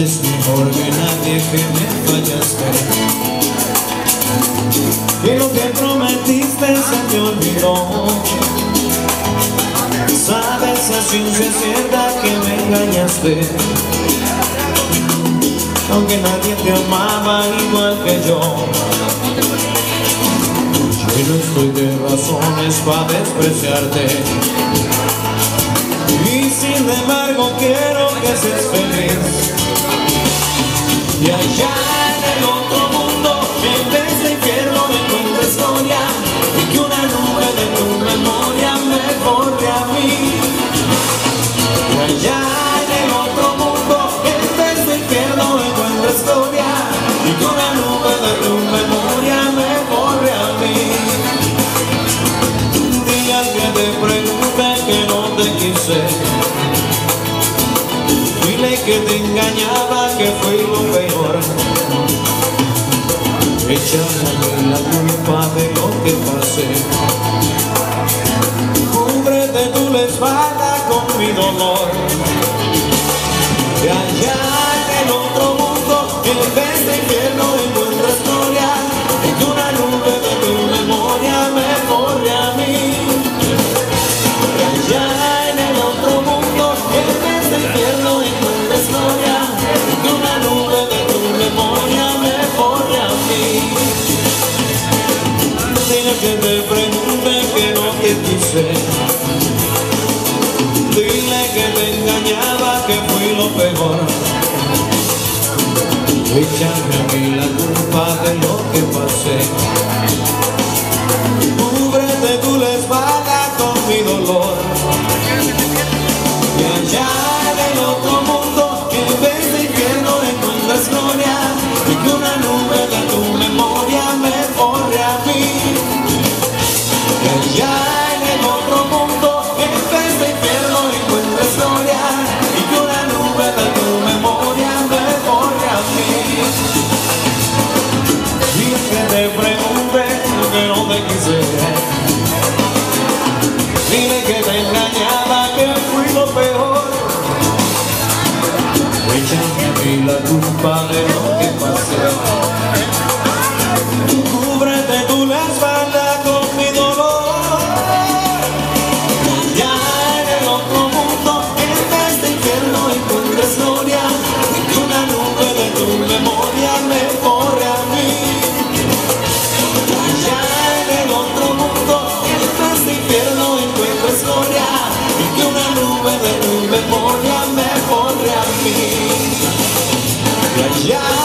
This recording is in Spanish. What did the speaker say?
Sabes mejor que nadie que me fallaste, y lo que prometiste se te olvidó. Sabes a ciencia cierta que me engañaste, aunque nadie te amaba igual que yo. Yo no estoy de razones para despreciarte, y sin embargo quiero que seas feliz. Y allá en el otro mundo, en vez de infierno, encuentres gloria, y que una nube de tu memoria me borre a mí. Y allá en el otro mundo, en vez de infierno, encuentres gloria, y que una nube de tu memoria me borre a mí. Dile al que te pregunte que no te quise, dile que te engañaba, que fui lo peor. Échame a mí la culpa de lo que pasé. Cúbrete tú la espalda con mi dolor. Y allá en el otro mundo, en vez de infierno, encuentras gloria, y que una nube de tu memoria me borre a mí. Y allá en el otro mundo, en vez de infierno, encuentras gloria, y que una nube de tu memoria me borre a mí. Dile que te pregunte que no te quise, dile que te engañaba, que fui lo peor. Échame a mí la culpa de lo que pasé. Cúbrete tú la espalda con mi dolor. Y allá en el otro mundo, en vez de infierno, encuentras gloria, y que una nube de tu memoria me borre a mí. Y allá en el otro mundo, en vez de infierno, encuentras gloria, y que una nube de tu memoria me borre a mí. Y que te pregunte que no te quise, dile que te engañaba, que fui lo peor. Échame a mí la culpa de lo que pasé. Cúbrete tú la espalda con mi dolor. Ya en el otro mundo, en vez de infierno, encuentras gloria, y que una nube de tu memoria me borre a mí. Ya en el otro mundo, en vez de infierno, encuentras gloria, y que una nube de tu memoria me borre a mí. Y allá